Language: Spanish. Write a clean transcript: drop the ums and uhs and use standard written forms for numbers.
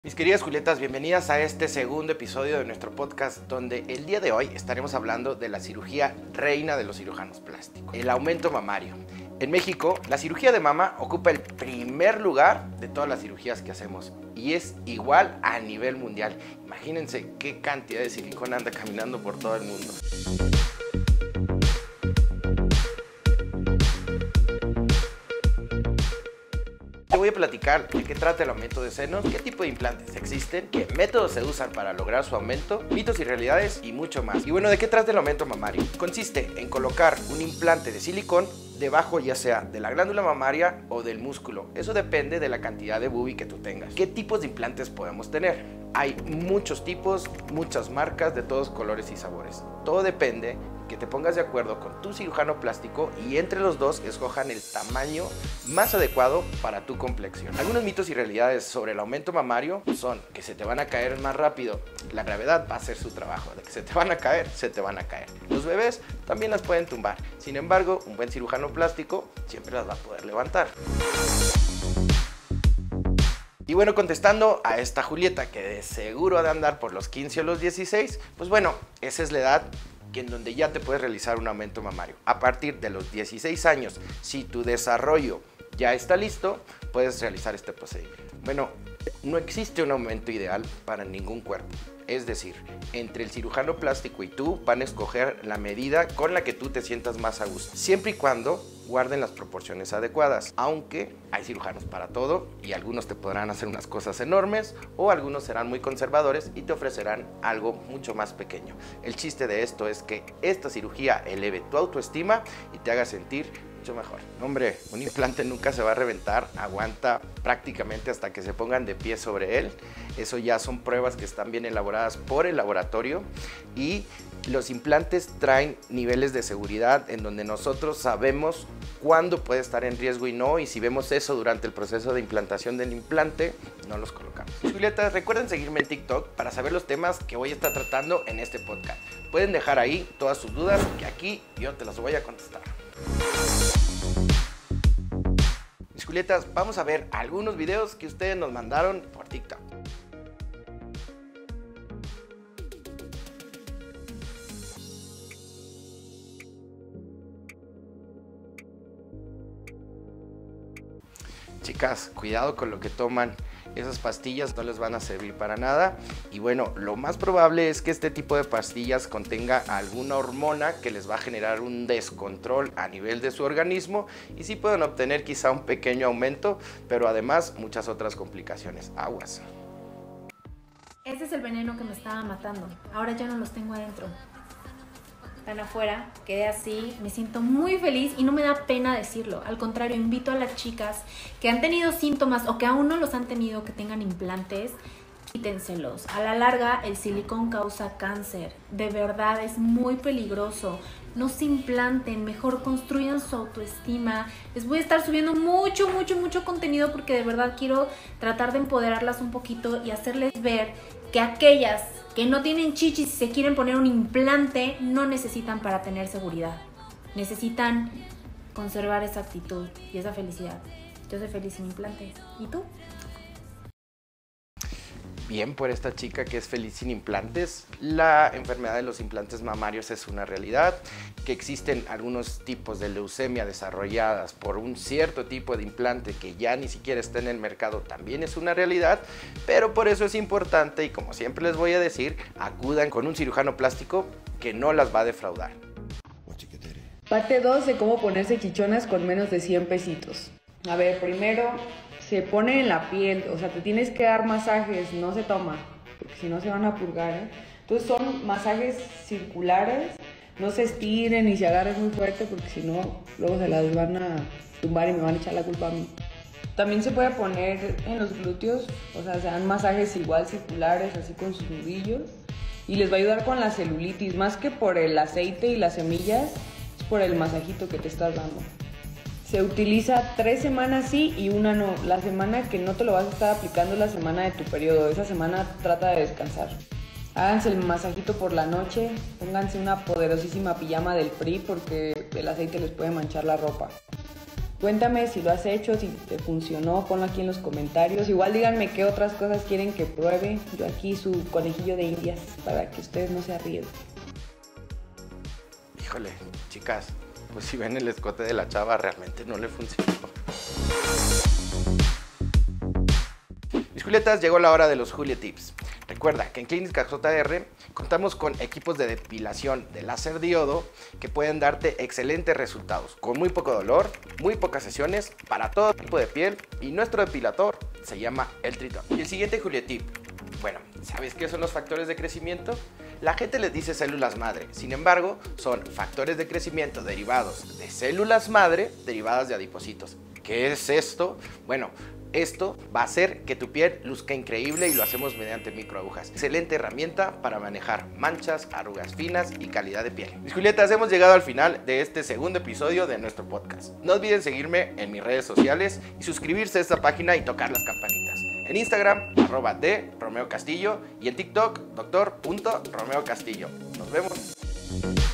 Mis queridas Julietas, bienvenidas a este segundo episodio de nuestro podcast, donde el día de hoy estaremos hablando de la cirugía reina de los cirujanos plásticos, el aumento mamario. En México, la cirugía de mama ocupa el primer lugar de todas las cirugías que hacemos y es igual a nivel mundial. Imagínense qué cantidad de silicona anda caminando por todo el mundo. Te voy a platicar de qué trata el aumento de senos, qué tipo de implantes existen, qué métodos se usan para lograr su aumento, mitos y realidades y mucho más. Y bueno, ¿de qué trata el aumento mamario? Consiste en colocar un implante de silicón debajo ya sea de la glándula mamaria o del músculo. Eso depende de la cantidad de boobie que tú tengas. ¿Qué tipos de implantes podemos tener? Hay muchos tipos, muchas marcas de todos colores y sabores. Todo depende que te pongas de acuerdo con tu cirujano plástico y entre los dos escojan el tamaño más adecuado para tu complexión. Algunos mitos y realidades sobre el aumento mamario son que se te van a caer más rápido. La gravedad va a hacer su trabajo. De que se te van a caer, se te van a caer. Los bebés también las pueden tumbar. Sin embargo, un buen cirujano plástico siempre las va a poder levantar. Y bueno, contestando a esta Julieta que de seguro ha de andar por los 15 o los 16, pues bueno, esa es la edad en donde ya te puedes realizar un aumento mamario. A partir de los 16 años, si tu desarrollo ya está listo, puedes realizar este procedimiento. Bueno, no existe un aumento ideal para ningún cuerpo. Es decir, entre el cirujano plástico y tú van a escoger la medida con la que tú te sientas más a gusto, siempre y cuando guarden las proporciones adecuadas, aunque hay cirujanos para todo y algunos te podrán hacer unas cosas enormes o algunos serán muy conservadores y te ofrecerán algo mucho más pequeño. El chiste de esto es que esta cirugía eleve tu autoestima y te haga sentir mucho mejor. Hombre, un implante nunca se va a reventar, aguanta prácticamente hasta que se pongan de pie sobre él. Eso ya son pruebas que están bien elaboradas por el laboratorio y los implantes traen niveles de seguridad en donde nosotros sabemos cuándo puede estar en riesgo y no, y si vemos eso durante el proceso de implantación del implante, no los colocamos. Julieta, recuerden seguirme en TikTok para saber los temas que voy a estar tratando en este podcast. Pueden dejar ahí todas sus dudas que aquí yo te las voy a contestar. Mis Julietas, vamos a ver algunos videos que ustedes nos mandaron por TikTok. Chicas, cuidado con lo que toman. Esas pastillas no les van a servir para nada y bueno, lo más probable es que este tipo de pastillas contenga alguna hormona que les va a generar un descontrol a nivel de su organismo y sí pueden obtener quizá un pequeño aumento, pero además muchas otras complicaciones. Aguas. Este es el veneno que me estaba matando. Ahora ya no los tengo adentro. Están afuera, quedé así, me siento muy feliz y no me da pena decirlo. Al contrario, invito a las chicas que han tenido síntomas o que aún no los han tenido, que tengan implantes, quítenselos. A la larga, el silicón causa cáncer. De verdad, es muy peligroso. No se implanten, mejor construyan su autoestima. Les voy a estar subiendo mucho contenido porque de verdad quiero tratar de empoderarlas un poquito y hacerles ver que aquellas que no tienen chichis y se quieren poner un implante no necesitan para tener seguridad. Necesitan conservar esa actitud y esa felicidad. Yo soy feliz sin implantes. ¿Y tú? Bien por esta chica que es feliz sin implantes. La enfermedad de los implantes mamarios es una realidad, que existen algunos tipos de leucemia desarrolladas por un cierto tipo de implante que ya ni siquiera está en el mercado, también es una realidad, pero por eso es importante y como siempre les voy a decir, acudan con un cirujano plástico que no las va a defraudar. Parte 2 de cómo ponerse chichonas con menos de 100 pesitos. A ver, primero se pone en la piel, o sea, te tienes que dar masajes, no se toma, porque si no se van a purgar, ¿eh? Entonces son masajes circulares, no se estiren ni se agarren muy fuerte, porque si no, luego se las van a tumbar y me van a echar la culpa a mí. También se puede poner en los glúteos, o sea, se dan masajes igual circulares, así con sus nudillos, y les va a ayudar con la celulitis, más que por el aceite y las semillas, es por el masajito que te estás dando. Se utiliza 3 semanas sí y una no. La semana que no te lo vas a estar aplicando es la semana de tu periodo. Esa semana trata de descansar. Háganse el masajito por la noche. Pónganse una poderosísima pijama del PRI porque el aceite les puede manchar la ropa. Cuéntame si lo has hecho, si te funcionó, ponlo aquí en los comentarios. Igual díganme qué otras cosas quieren que pruebe. Yo aquí su conejillo de indias para que ustedes no se arriesguen. Híjole, chicas, pues si ven el escote de la chava, realmente no le funcionó. Mis Julietas, llegó la hora de los Julie Tips. Recuerda que en Clínica JR contamos con equipos de depilación de láser diodo que pueden darte excelentes resultados, con muy poco dolor, muy pocas sesiones, para todo tipo de piel, y nuestro depilador se llama el Tritón. Y el siguiente Julie Tip. Bueno, ¿sabes qué son los factores de crecimiento? La gente les dice células madre, sin embargo, son factores de crecimiento derivados de células madre derivadas de adipocitos. ¿Qué es esto? Bueno, esto va a hacer que tu piel luzca increíble y lo hacemos mediante microagujas. Excelente herramienta para manejar manchas, arrugas finas y calidad de piel. Mis Julietas, hemos llegado al final de este segundo episodio de nuestro podcast. No olviden seguirme en mis redes sociales y suscribirse a esta página y tocar las campanitas. En Instagram, @DRomeoCastillo, y en TikTok, doctor.RomeoCastillo. Nos vemos.